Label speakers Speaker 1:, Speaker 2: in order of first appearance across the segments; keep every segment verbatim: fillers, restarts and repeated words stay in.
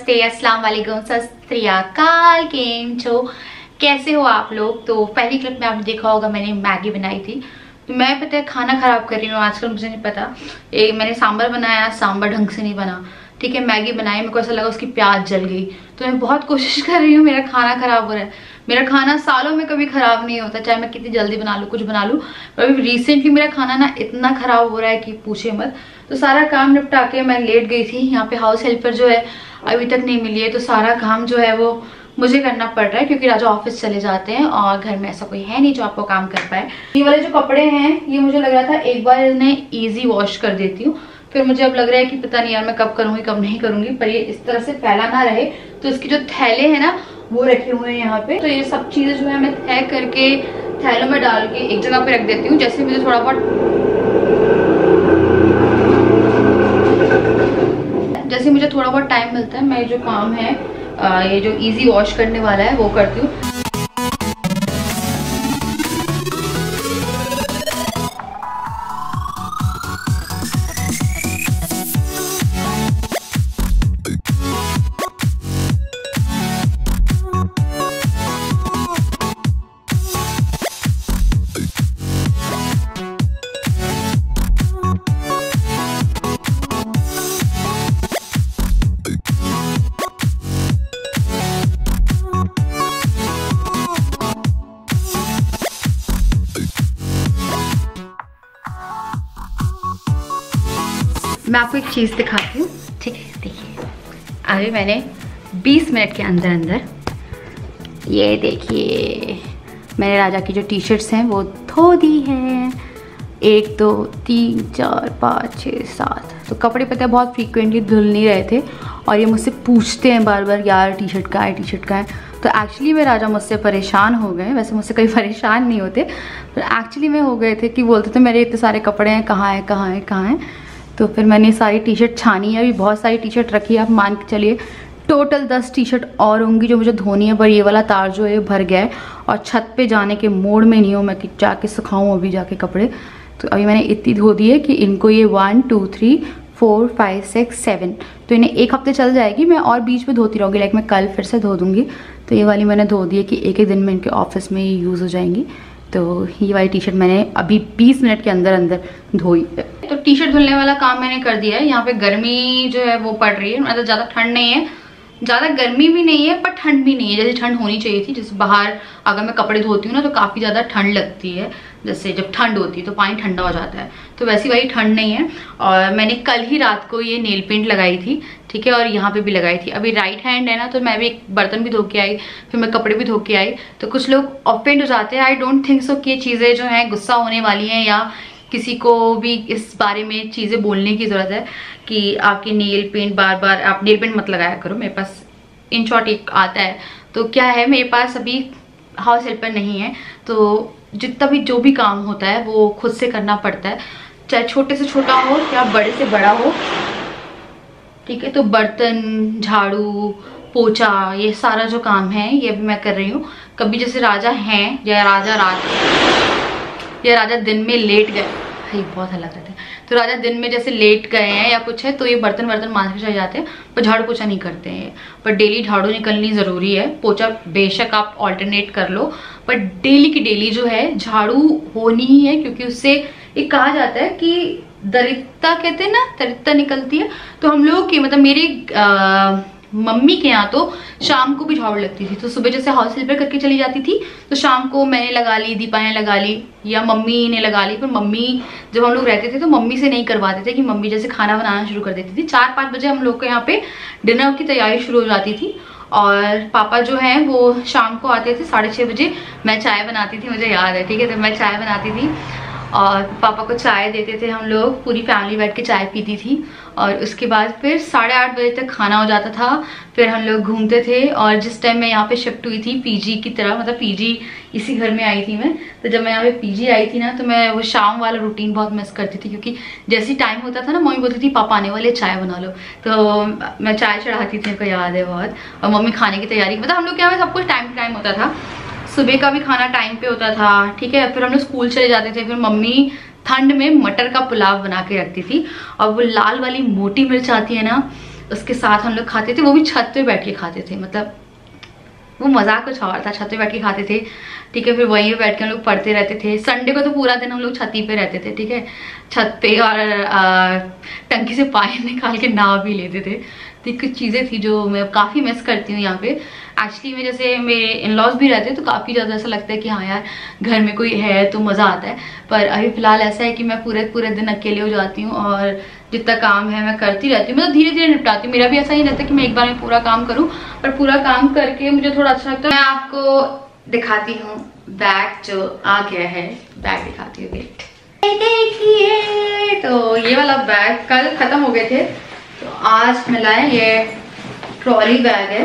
Speaker 1: नमस्ते, अस्सलाम वालेकुम, सत श्री अकाल। केम छो, कैसे हो आप लोग। तो पहली क्लिप में आपने देखा होगा मैंने मैगी बनाई थी। तो मैं पता है खाना खराब कर रही हूँ आजकल, मुझे नहीं पता। एक मैंने सांभर बनाया, सांभर ढंग से नहीं बना। ठीक है, मैगी बनाई, मेरे को ऐसा लगा उसकी प्याज जल गई। तो मैं बहुत कोशिश कर रही हूँ, मेरा खाना खराब हो रहा है। मेरा खाना सालों में कभी खराब नहीं होता, चाहे मैं कितनी जल्दी बना लूँ, कुछ बना लूँ। पर अभी रिसेंटली मेरा खाना ना इतना खराब हो रहा है कि पूछे मत। तो सारा काम निपटा के मैं लेट गई थी। यहाँ पे हाउस हेल्पर जो है अभी तक नहीं मिली है, तो सारा काम जो है वो मुझे करना पड़ रहा है, क्योंकि राजा ऑफिस चले जाते हैं और घर में ऐसा कोई है नहीं जो आपको काम कर पाए। ये वाले जो कपड़े हैं, ये मुझे लग रहा था एक बार इन्हें इजी वॉश कर देती हूँ, फिर मुझे अब लग रहा है कि पता नहीं यार मैं कब करूंगी कब नहीं करूंगी। पर ये इस तरह से फैला ना रहे, तो इसके जो थैले हैं ना वो रखे हुए हैं यहाँ पे। तो ये सब चीजें जो है मैं तय करके थैलों में डाल के एक जगह पे रख देती हूँ। जैसे मुझे थोड़ा बहुत जैसे मुझे थोड़ा बहुत टाइम मिलता है, मैं जो काम है आ, ये जो इजी वॉश करने वाला है वो करती हूँ। मैं आपको एक चीज़ दिखाती हूँ, ठीक है। देखिए, अभी मैंने बीस मिनट के अंदर अंदर ये देखिए मैंने राजा की जो टी शर्ट्स हैं वो धो दी हैं। एक दो तीन चार पाँच छः सात। तो कपड़े पता है बहुत फ्रीक्वेंटली धुल नहीं रहे थे, और ये मुझसे पूछते हैं बार बार यार टी शर्ट का है टी शर्ट का है। तो एक्चुअली में राजा मुझसे परेशान हो गए। वैसे मुझसे कहीं परेशान नहीं होते, पर एक्चुअली में हो गए थे कि बोलते थे मेरे इतने सारे कपड़े हैं, कहाँ हैं कहाँ हैं कहाँ हैं। तो फिर मैंने सारी टी शर्ट छानी है, अभी बहुत सारी टी शर्ट रखी है। आप मान के चलिए टोटल दस टी शर्ट और होंगी जो मुझे धोनी है। पर ये वाला तार जो है भर गया है, और छत पे जाने के मोड में नहीं हूँ मैं कि जाके सुखाऊँ अभी जाके कपड़े। तो अभी मैंने इतनी धो दी है कि इनको ये one two three four five six seven, तो इन्हें एक हफ्ते चल जाएगी। मैं और बीच में धोती रहूँगी, लाइक मैं कल फिर से धो दूँगी। तो ये वाली मैंने धो दी है कि एक एक दिन में इनके ऑफिस में यूज़ हो जाएंगी। तो ये वाली टी शर्ट मैंने अभी बीस मिनट के अंदर अंदर धोई है। तो टी शर्ट धुलने वाला काम मैंने कर दिया है। यहाँ पे गर्मी जो है वो पड़ रही है, मतलब ज़्यादा ठंड नहीं है, ज़्यादा गर्मी भी नहीं है, पर ठंड भी नहीं है जैसे ठंड होनी चाहिए थी। जैसे बाहर अगर मैं कपड़े धोती हूँ ना तो काफ़ी ज़्यादा ठंड लगती है, जैसे जब ठंड होती है तो पानी ठंडा हो जाता है। तो वैसी वाली ठंड नहीं है। और मैंने कल ही रात को ये नेल पेंट लगाई थी, ठीक है, और यहाँ पे भी लगाई थी। अभी राइट हैंड है ना, तो मैं भी एक बर्तन भी धो के आई, फिर मैं कपड़े भी धो के आई। तो कुछ लोग ऑफेंड हो जाते हैं। आई डोंट थिंक सो कि ये चीज़ें जो हैं गुस्सा होने वाली हैं, या किसी को भी इस बारे में चीज़ें बोलने की ज़रूरत है कि आपकी नेल पेंट बार बार आप नेल पेंट मत लगाया करो। मेरे पास इन शॉर्ट एक आता है। तो क्या है, मेरे पास अभी हाउस हेल्पर नहीं है, तो जितना भी जो भी काम होता है वो खुद से करना पड़ता है, चाहे छोटे से छोटा हो या बड़े से बड़ा हो, ठीक है। तो बर्तन, झाड़ू, पोछा, ये सारा जो काम है ये भी मैं कर रही हूँ। कभी जैसे राजा हैं या राजा रात या राजा दिन में लेट गए, भाई बहुत अलग रहता है। तो राजा दिन में जैसे लेट गए हैं या कुछ है, तो ये बर्तन वर्तन मांझ के चले जाते हैं, पर झाड़ू पोछा नहीं करते हैं। पर डेली झाड़ू निकलनी ज़रूरी है। पोछा बेशक आप ऑल्टरनेट कर लो, पर डेली की डेली जो है झाड़ू होनी ही है, क्योंकि उससे एक कहा जाता है कि दरिद्रता कहते हैं ना, दरिद्रता निकलती है। तो हम लोग की मतलब मेरी आ, मम्मी के यहाँ तो शाम को भी झाड़ू लगती थी। तो सुबह जैसे हाउस हेल्पर करके चली जाती थी, तो शाम को मैंने लगा ली, दीपा ने लगा ली, या मम्मी ने लगा ली। पर मम्मी जब हम लोग रहते थे तो मम्मी से नहीं करवाते थे, कि मम्मी जैसे खाना बनाना शुरू कर देती थी। चार पाँच बजे हम लोग के यहाँ पे डिनर की तैयारी शुरू हो जाती थी, और पापा जो हैं वो शाम को आते थे साढ़े छः बजे। मैं चाय बनाती थी, मुझे याद है, ठीक है। तो मैं चाय बनाती थी और पापा को चाय देते थे, हम लोग पूरी फैमिली बैठ के चाय पीती थी। और उसके बाद फिर साढ़े आठ बजे तक खाना हो जाता था। फिर हम लोग घूमते थे। और जिस टाइम मैं यहाँ पे शिफ्ट हुई थी पीजी की तरह, मतलब पीजी इसी घर में आई थी मैं, तो जब मैं यहाँ पे पीजी आई थी ना, तो मैं वो शाम वाला रूटीन बहुत मिस करती थी, क्योंकि जैसे टाइम होता था ना, मम्मी बोलती थी पापा आने वाले, चाय बना लो। तो मैं चाय चढ़ाती थी, मेरे को याद है बहुत। और मम्मी खाने की तैयारी, मतलब हम लोग क्या सब कुछ टाइम टू टाइम होता था। सुबह का भी खाना टाइम पे होता था, ठीक है। फिर हम लोग स्कूल चले जाते थे। फिर मम्मी ठंड में मटर का पुलाव बना के रखती थी, और वो लाल वाली मोटी मिर्च आती है ना, उसके साथ हम लोग खाते थे, वो भी छत पे बैठ के खाते थे, मतलब वो मज़ाक कुछ और था, छत पे बैठ के खाते थे, ठीक है। फिर वहीं पे बैठ के हम लोग पढ़ते रहते थे। संडे को तो पूरा दिन हम लोग छत पे रहते थे, ठीक है, छत पे, और आ, टंकी से पानी निकाल के नहा भी लेते थे। तो कुछ चीज़ें थी जो मैं काफ़ी मिस करती हूँ यहाँ पे। एक्चुअली में जैसे मेरे इन लॉज भी रहते हैं तो काफ़ी ज़्यादा ऐसा लगता है कि हाँ यार घर में कोई है तो मज़ा आता है। पर अभी फ़िलहाल ऐसा है कि मैं पूरे पूरे दिन अकेले हो जाती हूँ और जितना काम है मैं करती रहती हूँ, मतलब धीरे धीरे निपटाती हूँ। मेरा भी ऐसा ही रहता है कि मैं एक बार में पूरा काम करूँ, पर पूरा काम करके मुझे थोड़ा अच्छा लगता है। मैं आपको दिखाती हूँ बैग जो आ गया है, बैग दिखाती हूँ, वेट देखिए। तो ये वाला बैग कल ख़त्म हो गए थे तो आज मिला है, ये ट्रॉली बैग है,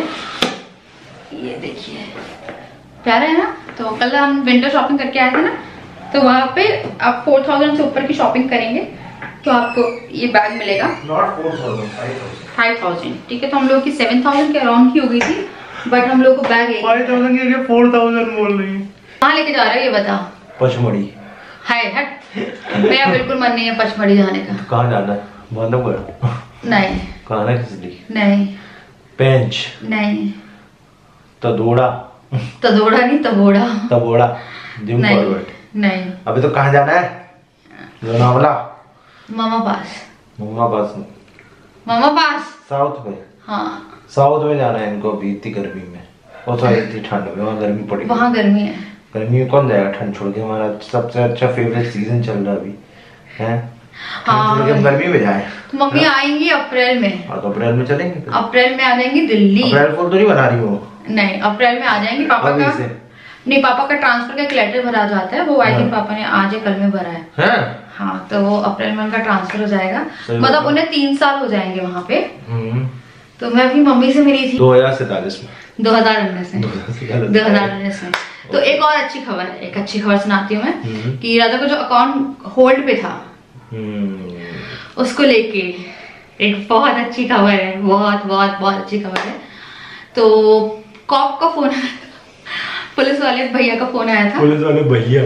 Speaker 1: ये देखिए प्यारा है ना। तो कल हम विंटर शॉपिंग करके आए थे ना, तो वहाँ पे आप फोर थाउजेंड से ऊपर की शॉपिंग करेंगे तो आपको ये बैग मिलेगा।
Speaker 2: Not four thousand,
Speaker 1: five thousand, ठीक है। तो हम लोग की सेवन थाउजेंड के अराउंड की हो गई थी, बट हम लोग को बैग
Speaker 2: फाइव थाउजेंड के फोर थाउजेंड बोल रही है।
Speaker 1: कहाँ लेके जा रहे हो ये बता।
Speaker 2: पचमढ़ी।
Speaker 1: हाय हट, मेरा बिल्कुल मन नहीं है पचमढ़ी जाने का।
Speaker 2: कहाँ जाना है? बांधवगढ़?
Speaker 1: नहीं।
Speaker 2: कहाँ है? खिचड़ी?
Speaker 1: नहीं।
Speaker 2: पेंच?
Speaker 1: नहीं।
Speaker 2: तदोड़ा?
Speaker 1: तदोड़ा नहीं, तबोड़ा।
Speaker 2: तबोड़ा? Gym forward?
Speaker 1: नहीं।
Speaker 2: अभी तो कहाँ जाना है? लोनावला?
Speaker 1: मामा पास।
Speaker 2: मम्मा पास?
Speaker 1: मामा पास
Speaker 2: साउथ में?
Speaker 1: हाँ
Speaker 2: साउथ में जाना है इनको अभी इतनी गर्मी में, और तो इतनी ठंड में वहाँ गर्मी पड़ेगी।
Speaker 1: वहाँ गर्मी है। गर्मी
Speaker 2: में कौन जाएगा ठंड छोड़ के? हमारा सबसे अच्छा फेवरेट सीजन चल रहा है अभी है।
Speaker 1: हाँ,
Speaker 2: गर्मी में जाए
Speaker 1: तो मम्मी आएंगी अप्रैल में।
Speaker 2: और तो अप्रैल में चलेंगे।
Speaker 1: अप्रैल में आ जाएंगी दिल्ली।
Speaker 2: अप्रैल फूल तो नहीं बना रही हो?
Speaker 1: नहीं, अप्रैल में आ जाएंगी। पापा का नहीं, पापा का ट्रांसफर का एक लेटर भरा जाता है, वो आई थिंक पापा ने आज या कल में भरा है, है? हाँ, तो वो अप्रैल में उनका ट्रांसफर हो जाएगा, मतलब उन्हें तीन साल हो जाएंगे वहाँ पे। तो मैं अपनी मम्मी से मिली थी
Speaker 2: दो हजार सैतालीस में,
Speaker 1: दो हजार उन्नीस में, दो हजार उन्नीस में। तो एक और अच्छी खबर है, एक अच्छी खबर सुनाती हूँ मैं कि राजा का जो अकाउंट होल्ड पे था उसको लेके एक बहुत अच्छी खबर है, बहुत बहुत बहुत अच्छी खबर है। तो कॉप का फोन पुलिस वाले भैया का फोन आया था।
Speaker 2: पुलिस वाले भैया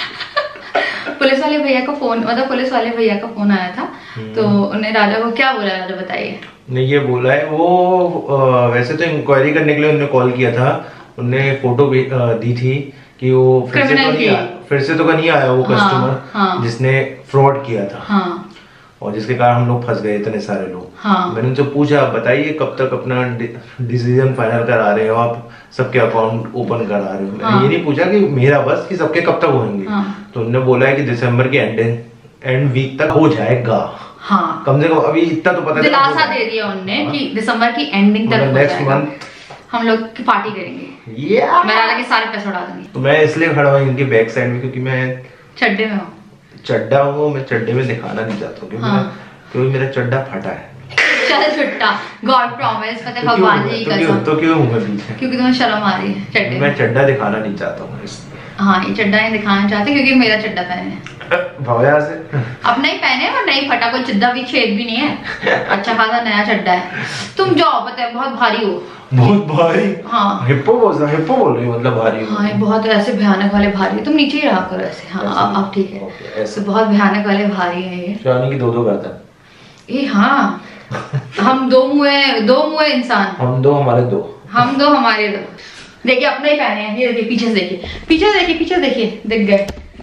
Speaker 1: पुलिस वाले भैया का फोन मतलब पुलिस वाले भैया का फोन आया था। तो उन्हें राजा को क्या बोला, राजा बताइए।
Speaker 2: नहीं, ये बोला है वो आ, वैसे तो इंक्वायरी करने के लिए उन्होंने कॉल किया था, उन्होंने फोटो भी आ, दी थी कि वो फिर से तो नहीं आया, फिर से तो नहीं आया वो कस्टमर, हाँ, हाँ, जिसने फ्रॉड किया था, हाँ, और जिसके कारण हम लोग फंस गए इतने सारे लोग। हाँ। मैंने उनसे पूछा बताइए कब तक अपना डिसीजन फाइनल करा रहे हो आप, सबके अकाउंट ओपन करा रहे हो। मैंने हाँ। ये नहीं पूछा कि मेरा बस कि सबके कब तक होंगे। हाँ। तो उन्होंने बोला है कि दिसंबर के एंड एंड वीक तक हो जाएगा। हाँ। कम से कम अभी इतना तो पता
Speaker 1: दिलासा दे दिया उन्होंने कि दिसंबर की एंडिंग तक नेक्स्ट मंथ हम लोग की पार्टी करेंगे। yeah. मैं राजा के सारे पैसे उड़ा दूंगी।
Speaker 2: तो मैं इसलिए खड़ा हूँ इनके बैक साइड में क्योंकि मैं
Speaker 1: चड्डे में हूँ,
Speaker 2: चड्डा हूँ, मैं चड्डे में दिखाना नहीं चाहता हूँ क्योंकि हाँ। क्योंकि मेरा चड्डा फटा है।
Speaker 1: चल छुट्टा, गॉड प्रॉमिस, मतलब भगवान जी की कसम।
Speaker 2: तो क्यों हूँ मैं पीछे?
Speaker 1: क्योंकि तुम्हें शर्म आ रही है चड्डे।
Speaker 2: मैं चड्डा दिखाना नहीं चाहता हूँ।
Speaker 1: हाँ, ये चड्डा नहीं दिखाना चाहते क्योंकि मेरा चड्डा पहने
Speaker 2: भैया से
Speaker 1: अब नहीं पहने और नहीं फटा, कोई चिद्दा भी छेद भी नहीं है, अच्छा खासा नया चड्डा है। तुम जाओ, पता है बहुत भारी हो,
Speaker 2: बहुत भारी।
Speaker 1: हाँ,
Speaker 2: हिप्पो बोल रहा, हिप्पो बोल रही मतलब भारी हो।
Speaker 1: हाँ, बहुत ऐसे भयानक वाले भारी। तुम नीचे ही रहा करो ऐसे। हाँ, अब ठीक है, ऐसे बहुत भयानक वाले भारी है ये।
Speaker 2: शानी की दो दो गर्दन।
Speaker 1: ये हाँ, हम दो मुँह दो मुँह इंसान,
Speaker 2: हम दो हमारे दो, हम
Speaker 1: दो हमारे दो। देखिए अपने ही पहने हैं, ये देखिए पीछे से देखिए, पीछे से देखिए, पीछे देखिए, दिख गए।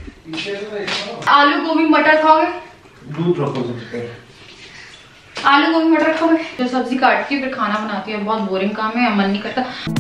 Speaker 1: आलू गोभी मटर खाओगे?
Speaker 2: दूध रखो।
Speaker 1: आलू गोभी मटर खाओगे? जो सब्जी काटती है फिर खाना बनाती है, बहुत बोरिंग काम है, मन नहीं करता।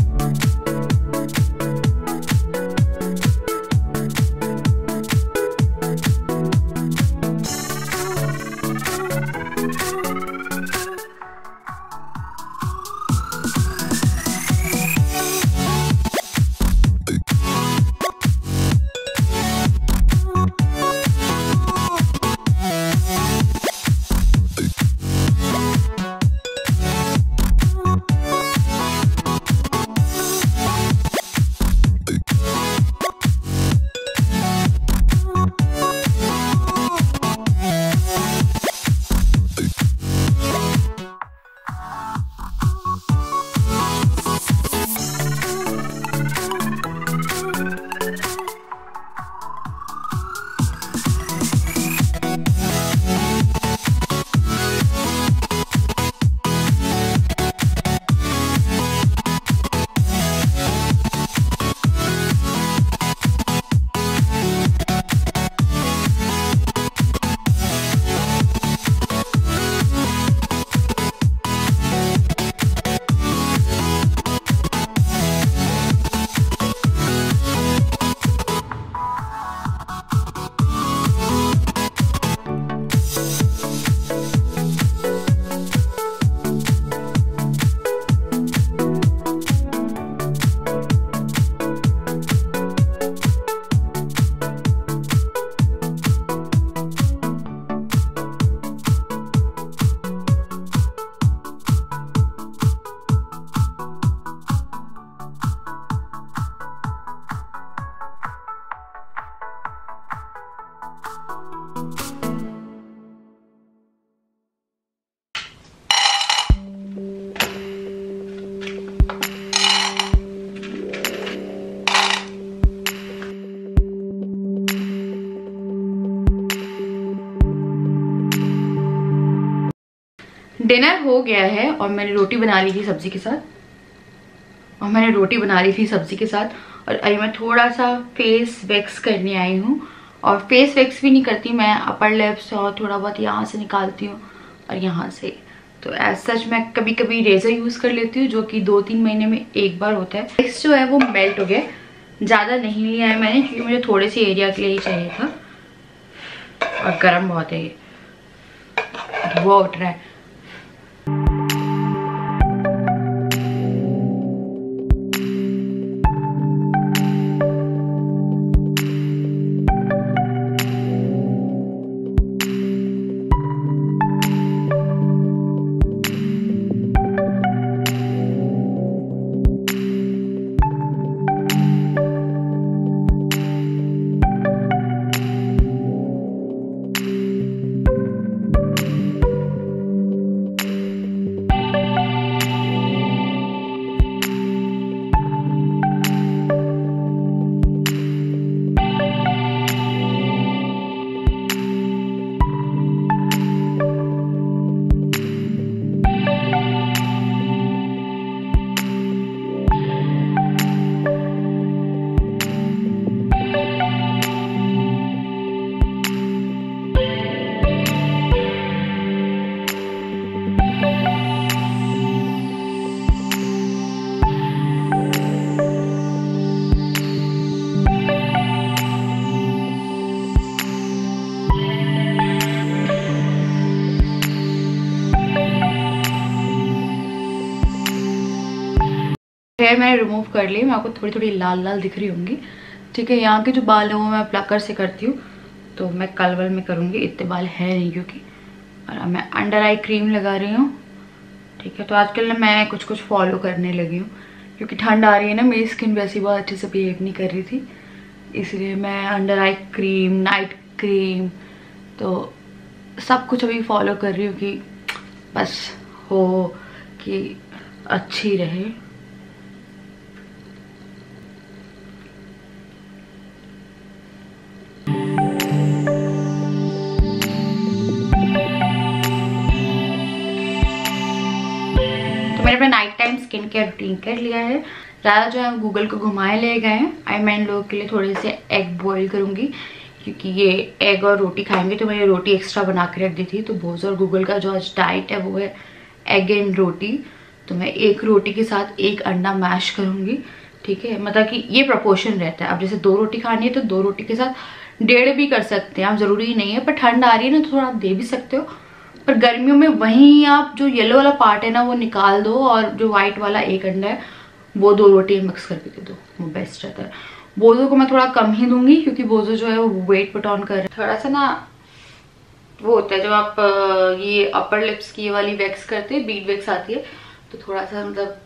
Speaker 1: डिनर हो गया है और मैंने रोटी बना ली थी सब्जी के साथ और मैंने रोटी बना ली थी सब्जी के साथ और अभी मैं थोड़ा सा फेस वैक्स करने आई हूँ। और फेस वैक्स भी नहीं करती मैं, अपर लिप्स और थोड़ा बहुत यहाँ से निकालती हूँ और यहाँ से। तो एज सच मैं कभी कभी रेजर यूज़ कर लेती हूँ, जो कि दो तीन महीने में एक बार होता है। फेस जो है वो मेल्ट हो गया, ज़्यादा नहीं लिया है मैंने क्योंकि मुझे थोड़े से एरिया के लिए ही चाहिए था। और गर्म बहुत है, ये धुआं उठ रहा है। हेयर मैंने रिमूव कर ली, मैं आपको थोड़ी थोड़ी लाल लाल दिख रही होंगी। ठीक है, यहाँ के जो बाल हैं वो मैं प्लकर से करती हूँ, तो मैं कल वल में करूँगी, इतने बाल है नहीं क्योंकि। और अब मैं अंडर आई क्रीम लगा रही हूँ। ठीक है, तो आजकल ना मैं कुछ कुछ फॉलो करने लगी हूँ क्योंकि ठंड आ रही है ना, मेरी स्किन वैसी बहुत अच्छे से बिहेव नहीं कर रही थी, इसलिए मैं under eye cream, night cream, तो सब कुछ अभी फॉलो कर रही हूँ कि बस हो कि अच्छी रहे। मैंने अपना night time skin care routine कर लिया है। ज़्यादा जो है गूगल को घुमाए ले गए हैं। आई मैं इन लोगों के लिए थोड़े से एग बॉईल करूँगी क्योंकि ये एग और रोटी खाएंगे, तो मैंने रोटी एक्स्ट्रा बना के रख दी थी। तो बोझ और गूगल का जो आज डाइट है वो है एग एंड रोटी, तो मैं एक रोटी के साथ एक अंडा मैश करूँगी। ठीक है, मतलब कि ये प्रपोर्शन रहता है। अब जैसे दो रोटी खानी है तो दो रोटी के साथ डेढ़ भी कर सकते हैं आप, ज़रूरी नहीं है। पर ठंड आ रही है ना तो थोड़ा आप दे भी सकते हो, पर गर्मियों में वहीं आप जो येलो वाला पार्ट है ना वो निकाल दो और जो व्हाइट वाला एक अंडा है वो दो रोटी मिक्स करके दे दो, वो बेस्ट रहता है। बोझो को मैं थोड़ा कम ही दूंगी क्योंकि बोझो जो है वो वेट पुट ऑन कर रहा है। थोड़ा सा ना वो होता है जब आप ये अपर लिप्स की ये वाली वैक्स करते हैं, बीड वैक्स आती है, तो थोड़ा सा मतलब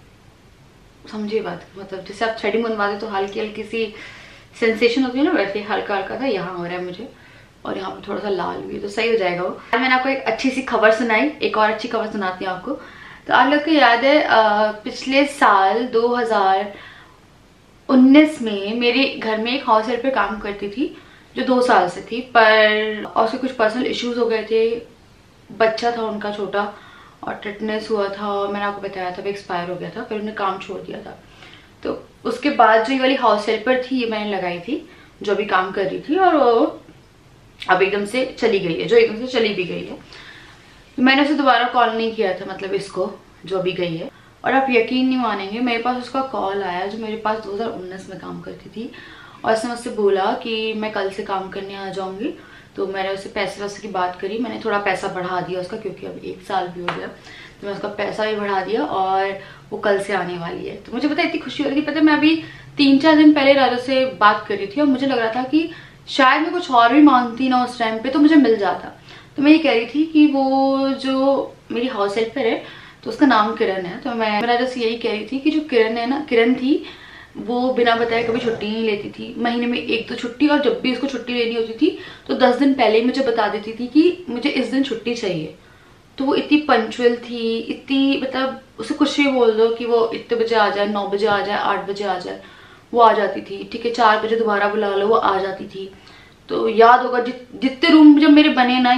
Speaker 1: समझिए बात, मतलब जैसे आप थ्रेडिंग बनवाते तो हल्की हल्की सी सेंसेशन होती है ना, वैसे हल्का हल्का था यहाँ हो रहा है मुझे, और यहाँ पे थोड़ा सा लाल हुई तो सही हो जाएगा वो। आज मैंने आपको एक अच्छी सी खबर सुनाई, एक और अच्छी खबर सुनाती हूँ आपको। तो आप लोग को याद है आ, पिछले साल दो हज़ार उन्नीस में मेरे घर में एक हाउस हेल्पर काम करती थी जो दो साल से थी, पर और उसके कुछ पर्सनल इश्यूज हो गए थे, बच्चा था उनका छोटा और टिटनेस हुआ था और मैंने आपको बताया था वो एक्सपायर हो गया था, फिर उन्हें काम छोड़ दिया था। तो उसके बाद जो ये वाली हाउस हेल्पर थी ये मैंने लगाई थी जो अभी काम कर रही थी, और वो अब एकदम से चली गई है, जो एकदम से चली भी गई है। मैंने उसे दोबारा कॉल नहीं किया था, मतलब इसको जो अभी गई है, और आप यकीन नहीं मानेंगे मेरे पास उसका कॉल आया जो मेरे पास दो हज़ार उन्नीस में काम करती थी, और उसने मुझसे बोला कि मैं कल से काम करने आ जाऊंगी। तो मैंने उससे पैसे वैसे की बात करी, मैंने थोड़ा पैसा बढ़ा दिया उसका क्योंकि अब एक साल भी हो गया, तो मैं उसका पैसा भी बढ़ा दिया और वो कल से आने वाली है। तो मुझे पता इतनी खुशी हो रही थी, पता मैं अभी तीन चार दिन पहले राजा से बात कर रही थी और मुझे लग रहा था कि शायद मैं कुछ और भी मांगती ना उस टाइम पे तो मुझे मिल जाता। तो मैं ये कह रही थी कि वो जो मेरी हाउस हेल्पर है तो उसका नाम किरण है, तो मैं राजा से यही कह रही थी कि जो किरण है ना, किरण थी वो बिना बताए कभी छुट्टी नहीं लेती थी, महीने में एक तो छुट्टी, और जब भी उसको छुट्टी लेनी होती थी तो दस दिन पहले ही मुझे बता देती थी कि मुझे इस दिन छुट्टी चाहिए। तो वो इतनी पंक्चुअल थी, इतनी मतलब उसे कुछ भी बोल दो कि वो इतने बजे आ जाए, नौ बजे आ जाए, आठ बजे आ जाए, वो आ जाती थी। ठीक है, चार बजे दोबारा बुला लो, वो आ जाती थी। तो याद होगा जित, जितने रूम जब मेरे बने ना ही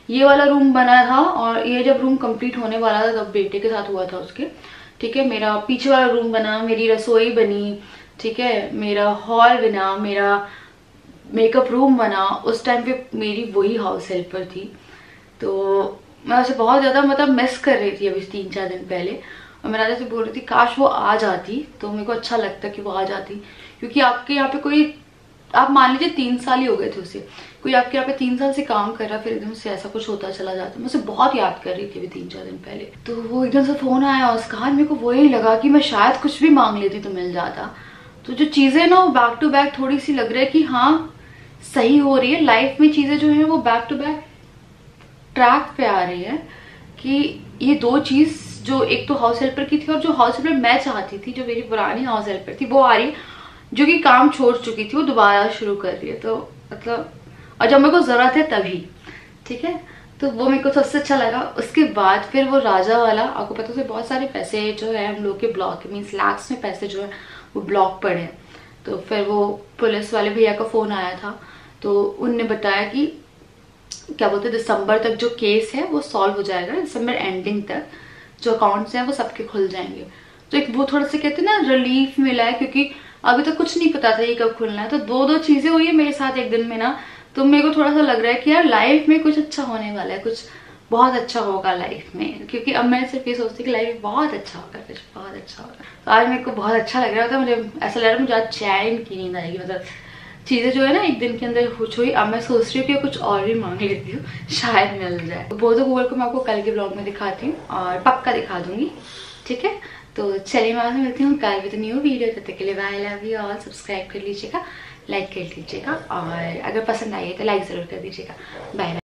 Speaker 1: ये वाला रूम बना था और ये जब रूम कंप्लीट होने वाला था तब बेटे के साथ हुआ था उसके, ठीक है। मेरा पीछे वाला रूम बना, मेरी रसोई बनी, ठीक है, मेरा हॉल बना, मेरा मेकअप रूम बना। उस टाइम पे मेरी वही हाउस हेल्पर थी, तो मैं उसे बहुत ज़्यादा मतलब मिस कर रही थी अभी तीन चार दिन पहले। और मैं राजा से बोल रही थी काश वो आ जाती, तो मेरे को अच्छा लगता कि वो आ जाती, क्योंकि आपके यहाँ पे कोई, आप मान लीजिए तीन साल ही हो गए थे उसे, कोई आपके यहाँ पे तीन साल से काम कर रहा, फिर एकदम से ऐसा कुछ होता चला जाता। मैं उसे बहुत याद कर रही थी अभी तीन चार दिन पहले, तो वो एकदम से फोन आया उसका, मेरे को वही लगा कि मैं शायद कुछ भी मांग लेती तो मिल जाता। तो जो चीज़ें ना वो बैक टू बैक थोड़ी सी लग रहा है कि हाँ सही हो रही है लाइफ में, चीज़ें जो है वो बैक टू बैक ट्रैक पे आ रही है। कि ये दो चीज़, जो एक तो हाउस हेल्पर की थी और जो हाउस हेल्पर मैं चाहती थी, जो मेरी पुरानी हाउस हेल्पर थी, वो आ रही है, जो कि काम छोड़ चुकी थी वो दोबारा शुरू कर रही है। तो मतलब, और जब मेरे को ज़रूरत है तभी, ठीक है, तो वो मेरे को सबसे अच्छा लगा। उसके बाद फिर वो राजा वाला, आपको पता है बहुत सारे पैसे जो है हम लोग के ब्लॉक मीन्स लैक्स में पैसे जो है वो ब्लॉक पड़े हैं। तो फिर वो पुलिस वाले भैया का फ़ोन आया था, तो उनने बताया कि क्या बोलते हैं दिसंबर तक जो केस है वो सॉल्व हो जाएगा, दिसंबर एंडिंग तक जो अकाउंट्स हैं वो सबके खुल जाएंगे। तो एक वो थोड़ा सा कहते हैं ना रिलीफ मिला है, क्योंकि अभी तक तो कुछ नहीं पता था ये कब खुलना है। तो दो दो चीजें हुई है मेरे साथ एक दिन में ना, तो मेरे को थोड़ा सा लग रहा है कि यार लाइफ में कुछ अच्छा होने वाला है, कुछ बहुत अच्छा होगा लाइफ में। क्योंकि अब मैं सिर्फ ये सोचती कि लाइफ में बहुत अच्छा होगा, कुछ बहुत अच्छा होगा। तो आज मेरे को बहुत अच्छा लग रहा था, मुझे ऐसा लग रहा है मुझे आज चैन की नींद आएगी। मतलब चीज़ें जो है ना एक दिन के अंदर कुछ हुई, अब मैं सोच रही हूँ कि कुछ और भी मांग लेती हूँ, शायद मिल जाए। तो बोधो गूगल को मैं आपको कल के ब्लॉग में दिखाती हूँ और पक्का दिखा दूंगी, ठीक है। तो चलिए मैं आपसे मिलती हूँ कल विद न्यू वीडियो। तब तक के लिए bye, love you all. Subscribe कर लीजिएगा, लाइक कर लीजिएगा, और अगर पसंद आई है तो लाइक ज़रूर कर दीजिएगा। Bye bye.